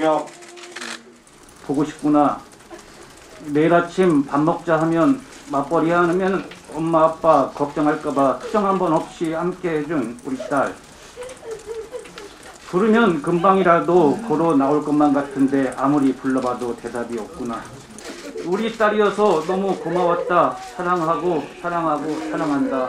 공격. 보고 싶구나. 내일 아침 밥 먹자 하면 맞벌이 하면 엄마 아빠 걱정할까봐 투정 한 번 없이 함께 해준 우리 딸. 부르면 금방이라도 걸어 나올 것만 같은데 아무리 불러봐도 대답이 없구나. 우리 딸이어서 너무 고마웠다. 사랑하고 사랑하고 사랑한다.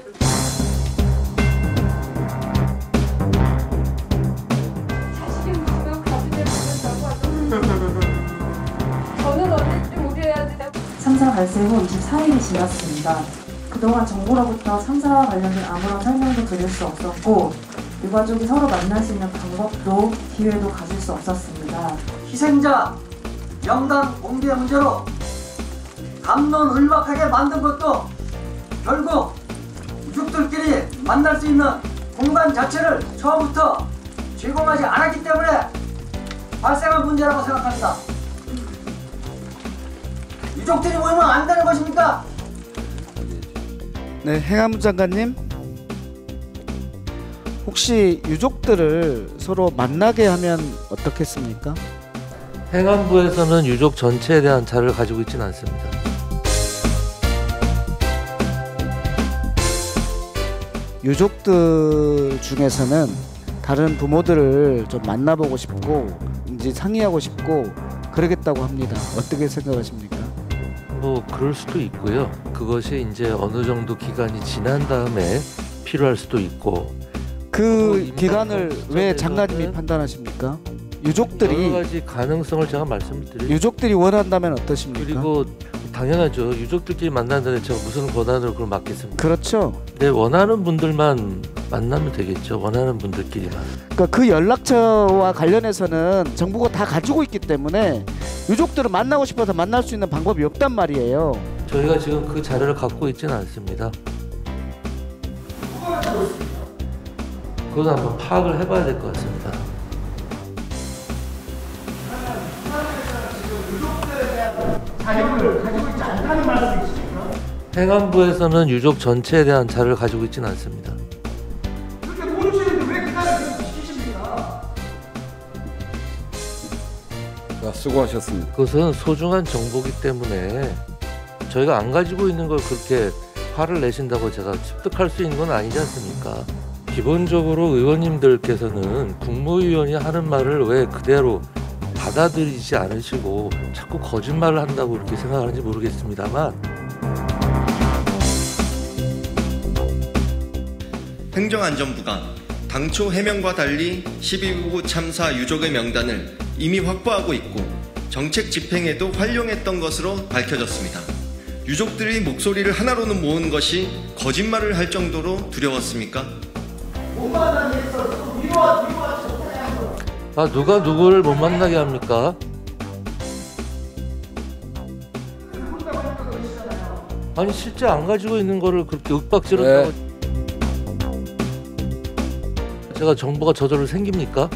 저는 언제쯤 우리 애한테 참사 발생 후 24일이 지났습니다. 그동안 정부로부터 참사와 관련된 아무런 설명도 드릴 수 없었고 유가족이 서로 만날 수 있는 방법도 기회도 가질 수 없었습니다. 희생자 명단 공개 문제로 담론을박하게 만든 것도 결국 유족들끼리 만날 수 있는 공간 자체를 처음부터 제공하지 않았기 때문에 발생한 문제라고 생각합니다. 유족들이 모이면 안 되는 것입니까? 네, 행안부 장관님. 혹시 유족들을 서로 만나게 하면 어떻겠습니까? 행안부에서는 유족 전체에 대한 자료를 가지고 있지는 않습니다. 유족들 중에서는 다른 부모들을 좀 만나보고 싶고 이제 상의하고 싶고 그러겠다고 합니다. 어떻게 생각하십니까? 뭐 그럴 수도 있고요. 그것이 이제 어느 정도 기간이 지난 다음에 필요할 수도 있고. 그 기간을 왜 장관님이 판단하십니까? 유족들이 여러 가지 가능성을 제가 말씀드리죠. 유족들이 원한다면 어떠십니까? 그리고 당연하죠. 유족들끼리 만난다는 제가 무슨 권한으로 그걸 맡겠습니까? 그렇죠. 네, 원하는 분들만 만나면 되겠죠. 원하는 분들끼리만. 그러니까 그 연락처와 관련해서는 정부가 다 가지고 있기 때문에 유족들을 만나고 싶어서 만날 수 있는 방법이 없단 말이에요. 저희가 지금 그 자료를 갖고 있지는 않습니다. 그건 한번 파악을 해봐야 될 것 같습니다. 자료를 가지고 있지 않다는 말씀이십니까? 행안부에서는 유족 전체에 대한 자료를 가지고 있지는 않습니다. 그렇게 모르시는데 왜 그 자료를 시키십니까? 자, 수고하셨습니다. 그것은 소중한 정보이기 때문에 저희가 안 가지고 있는 걸 그렇게 화를 내신다고 제가 습득할 수 있는 건 아니지 않습니까? 기본적으로 의원님들께서는 국무위원이 하는 말을 왜 그대로 받아들이지 않으시고 자꾸 거짓말을 한다고 이렇게 생각하는지 모르겠습니다만, 행정안전부가 당초 해명과 달리 12.19 참사 유족의 명단을 이미 확보하고 있고 정책 집행에도 활용했던 것으로 밝혀졌습니다. 유족들이 목소리를 하나로는 모은 것이 거짓말을 할 정도로 두려웠습니까? 누가 누구를 못 만나게 합니까? 아니 실제 안 가지고 있는 거를 그렇게 윽박지른다고. 제가 정보가 저절로 생깁니까?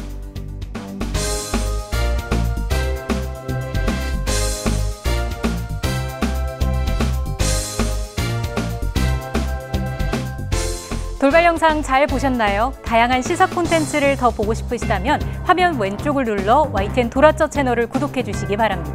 돌발 영상 잘 보셨나요? 다양한 시사 콘텐츠를 더 보고 싶으시다면 화면 왼쪽을 눌러 YTN 돌아쩌 채널을 구독해 주시기 바랍니다.